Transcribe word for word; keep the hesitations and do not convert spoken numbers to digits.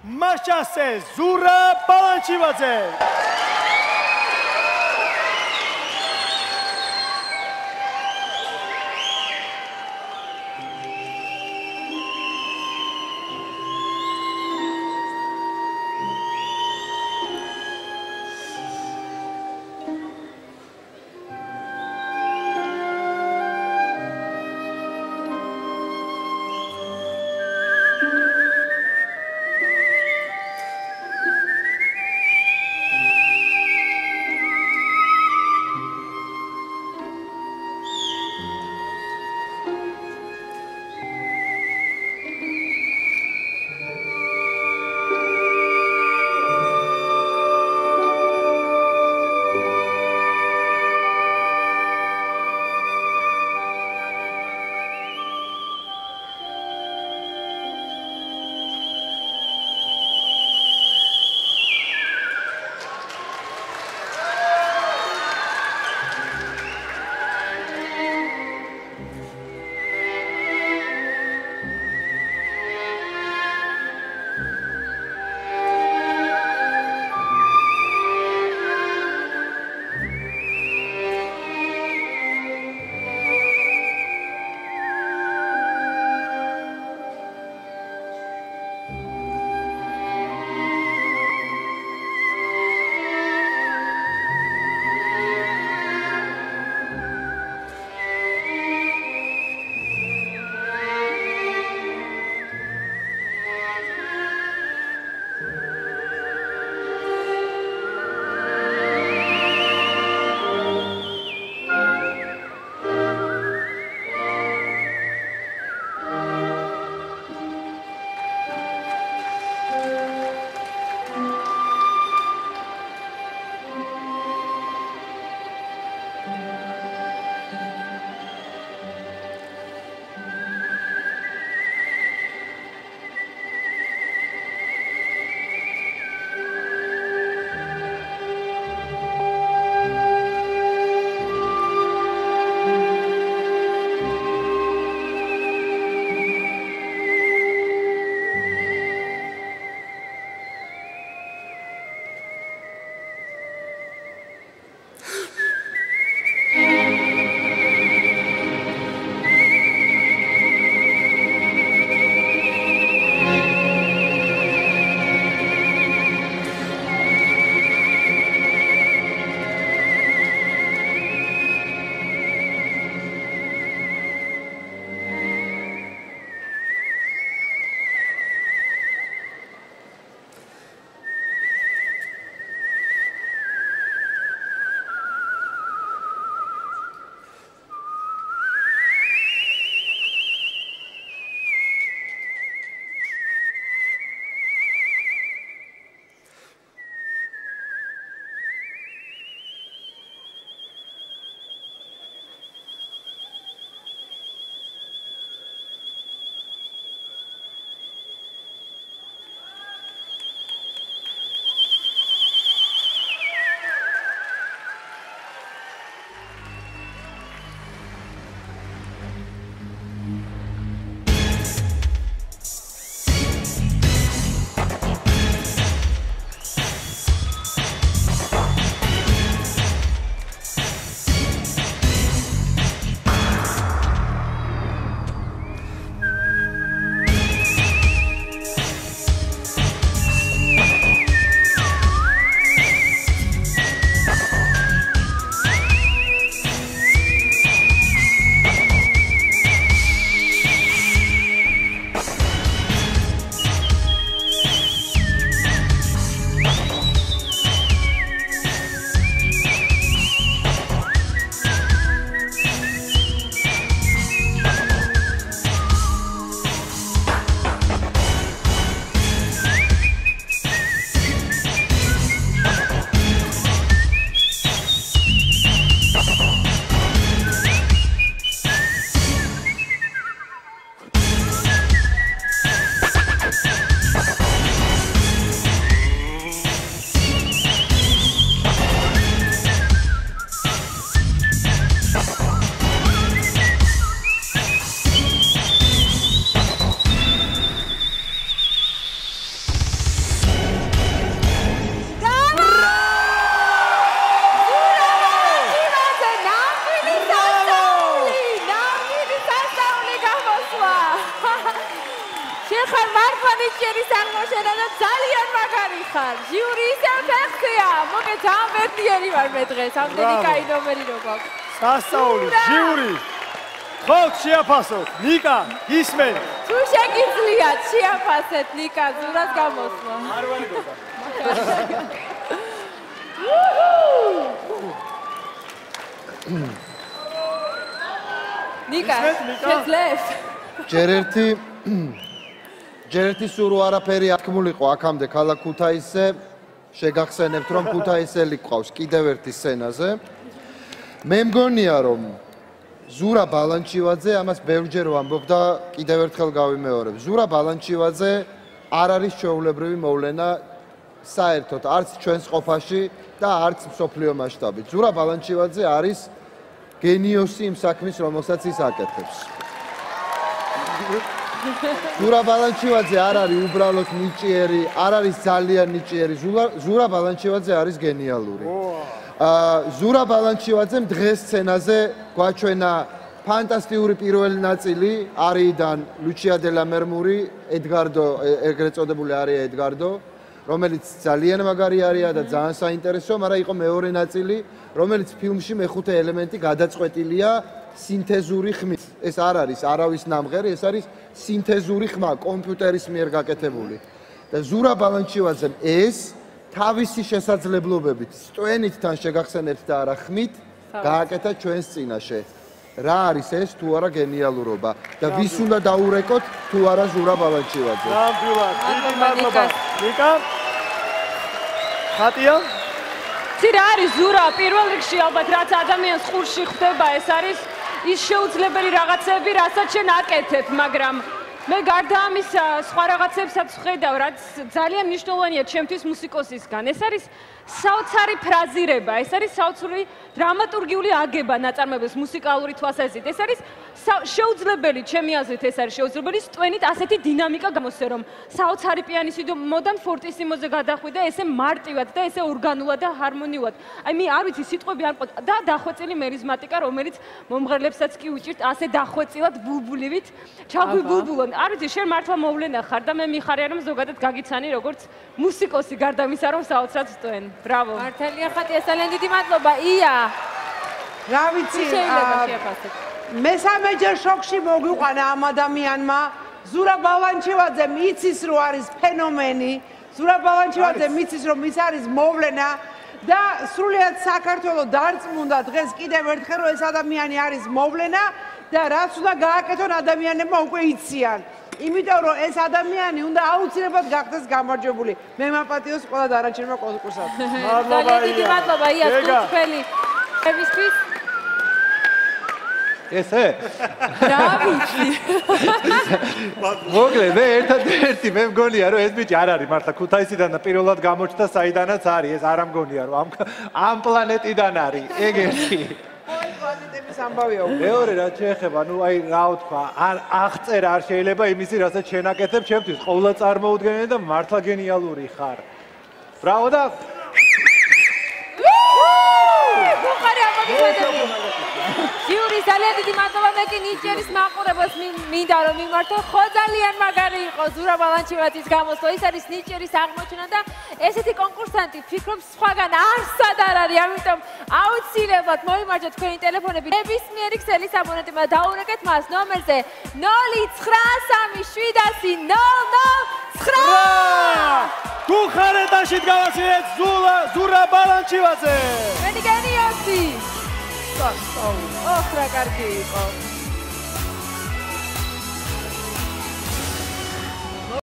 Machase Zura Balanchivaze. ნიჭიერის აღმოჩენა და ძალიან მაგარი ხარ. ჟიური ისე ფეხია. მოგე ძალიან ბედნიერი ვარ მე დღეს. ამდენი კაი ნომერი რო გვაქვს. სასწაული, ჟიური. ხოთ შეაფასოთ. ნიკა, ისმენ. თუ შეგიძლიათ შეაფასეთ ნიკა ზურას გამოსვლა. არ ვარიგოთ. ნიკა, შეძლებს? ჯერ ერთი ჯერ ერთი სულ არაფერი ათქმულიყო აქამდე ქალაქ ქუთაისზე. შეგახსენებთ რომ ქუთაისელი ყავს კიდევ ერთი სცენაზე. მე მგონია რომ ზურა ბალანჩივაძე ამას ბევრჯერ ვამბობ და კიდევ ერთხელ გავიმეორებ. ზურა ბალანჩივაძე არ არის ჩვეულებრივი მოვლენა საერთოდ არც ჩვენს ყოფაში და არც მსოფლიო მასშტაბით. ზურა ბალანჩივაძე არის გენიოსი იმ საქმის, რომელსაც ის აკეთებს. ზურა ბალანჩივაძე არ არის უბრალოდ ნიჭიერი, არ არის ძალიან ნიჭიერი. ზურა ბალანჩივაძე არის გენიალური. ზურა ბალანჩივაძემ დღეს სცენაზე გვაჩვენა ფანტასტიკური პირველი ნაწილი არიიდან ლუჩია დე ლა მერმური, ედგარდო, ეგრეთ წოდებული არია ედგარდო, რომელიც ძალიან მაგარი არია და ძალიან საინტერესო, მაგრამ იყო მეორე ნაწილი, რომელიც ფილმში მეხუთე ელემენტი გადაწყვეტილია სინთეზური ხმით. ეს არ არის არავის ნამღერი, ეს არის სინთეზური ხმა, კომპიუტერის მიერ გაკეთებული. და ზურა ბალანჩივაძემ ეს თავისი შესაძლებლობებით, სტვენით თან შეგახსენებთ და არა ხმით, გააკეთა ჩვენს წინაშე. რა არის ეს თუ არა გენიალურობა და ვის უნდა დაურეკოთ თუ არა ზურა ბალანჩივაძე. ნამდვილად, დიდი მადლობა. ნიკა? ხატია? ცი რა არის ზურა პირველ რიგში ალბათ რაც ადამიანს ხურში ხდება ეს არის ის შეუძლებელი რაღაცები რასაც შენ აკეთებ მაგრამ მე გარდა ამისა სხვა რაღაცებსაც ვხედავ რაც ძალიან მნიშვნელოვანია ჩემთვის მუსიკოსისგან ეს არის საოცარი ფრაზირება ეს არის საოცარი დრამატურგიული აგება ნაწარმოების მუსიკალური თვალსაზრისით ეს არის შეუძლებელი ჩემი აზრით ეს არის შეუძლებელი სტვენით ასეთი დინამიკა გამოსცე რომ საოცარი პიანისტი მოდან ფორტისიმოზე გადახვი და ესე მარტივად და ესე ორგანულად და ჰარმონიულად აი მე არ ვიცი სიტყვები არ მყოთ და დახვეწილი მერიზმატიკა რომელიც მომღერლებსაც კი უჭირთ ასე დახვეწილად ბულბულივით ჩაგვიბულბულონ არ ვიცი შენ მართლა მოვლენა ხარ და მე მიხარია რომ ზოგადად გაგიცანი როგორც მუსიკოსი გარდა მისა რომ საოცრად სტვენ ბრავო მართალია ხატია ძალიან დიდი მადლობა ია რა ვიცი მესამეჯერ შოქში მოგვიყვანა ამ ადამიანმა ზურა ბალანჩივაძე მიცის რომ არის ფენომენი ზურა ბალანჩივაძე მიცის რომ ის არის მოვლენა და სრულიად საქართველოს დარწმუნდა დღეს კიდევ ერთხელ რომ ეს ადამიანი არის მოვლენა და რაც უნდა გააკეთონ ადამიანებმა უკვე იციან იმიტომ რომ ეს ადამიანი უნდა აუცილებლად გახდეს გამარჯვებული მე მაპატიოს ყველა დანარჩენმა კონკურსად მადლობა ია მადლობა ია თქვენი ევისთვის ესე რა ვიცი მოგლე მე ერთადერთი მე მგონია რომ ეს ბიჭი არ არის მართლა ქუთაისიდან და პირველად გამოჩნდა საიდანაც არის ეს არ ამგონია რომ ამ ამ პლანეტიდან არის ეგ ერთი პლანეტების ამბავია მეორე რაც შეეხება ნუ აი რა ვთქვა არ აღწერა არ შეიძლება იმისი რასაც შენ აკეთებ ჩემთვის ყოვლა წარმოუდგენელი და მართლა გენიალური ხარ ბრავო და ბუხარი ამოგიწევთ ჟიური ძალიან დიდი მადლობა მე კი ნიჭიერის მაყურებელს მინდა რომ მიმართო ხო ძალიან მაგარი იყო ზურა ბალანჩივაძის გამოსვლა ის არის ნიჭიერის აღმოჩენა და ესეთი კონკურსანტი ფიქრობ სხვაგან არსად არ არის ამიტომ აუცილებლად მოიმარჯვეთ თქვენი ტელეფონები ნებისმიერი ქსელის აბონენტებმა დაურეკეთ მას ნომერზე ნული ცხრა სამი შვიდასი ნოლ ნოლ ცხრა გუხარეთაში დგავასიეთ ზურა ბალანჩივაძე მე გენიოსი სასწაული ოხ რა კარგი იყო